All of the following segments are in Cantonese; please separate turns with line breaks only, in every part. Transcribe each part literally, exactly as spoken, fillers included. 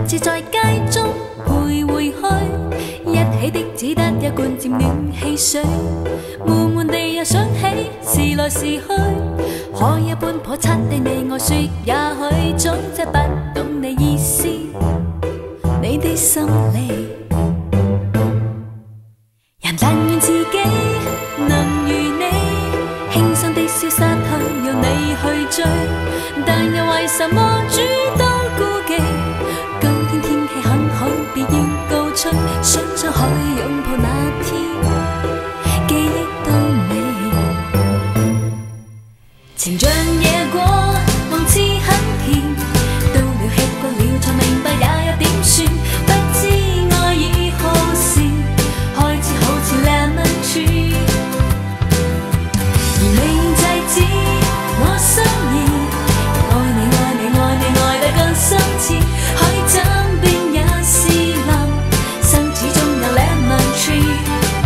自在街中徘徊去，一起的只得一罐漸暖汽水，悶悶地又想起時來時去，可一般叵測地你我說，也許總這不懂你意思，你的心理。人但願自己能如你，輕鬆地瀟灑去讓你去追，但又為什麼諸多顧忌？今天天氣很好，別要告吹，想想可以擁抱那天，記憶到美。情像野果，望似很甜，到了吃過了才明白也有點酸，不知愛已耗時，開始好似 lemon tree， 而未制止我心意，愛你愛你愛你愛得更深切，海怎變也是藍，生始終有 lemon tree。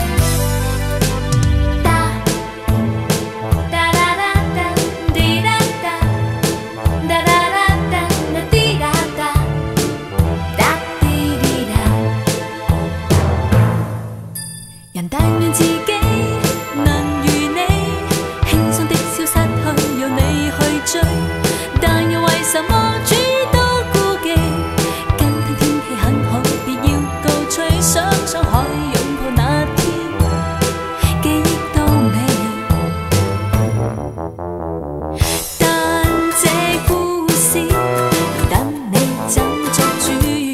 人但願自己能如你，輕鬆的瀟灑去讓你去追，但又為什麼諸多顧忌？今天天氣很好，別要告吹，想想可以擁抱那天，記憶到美。但這故事等你怎作主，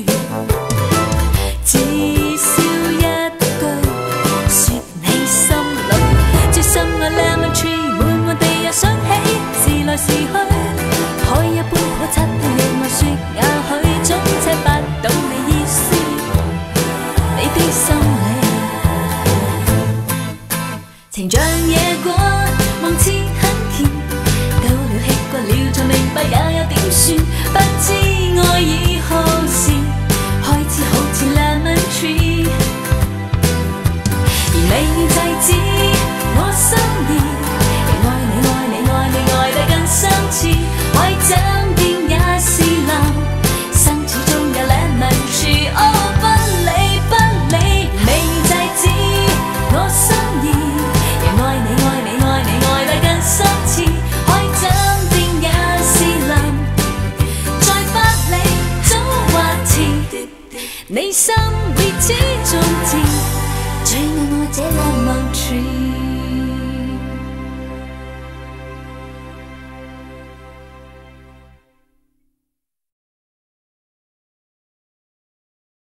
至少一說你心裏最深愛 lemon tree， 悶悶地又想起時來時去，可一般叵測的你我說，也許總且不懂你意思，你的心理。情像野果，望似很甜，到了吃過了才明白也有點酸，不知愛已耗時，開始好似 lemon tree，而未制止我心意，愛你愛你愛你愛得更深切，海怎變也是藍，生始終有 lemon tree， 哦不理不理，未制止我心意，愛你愛你愛你愛得更深切，海怎變也是藍，再不理早或遲，你心會始終知。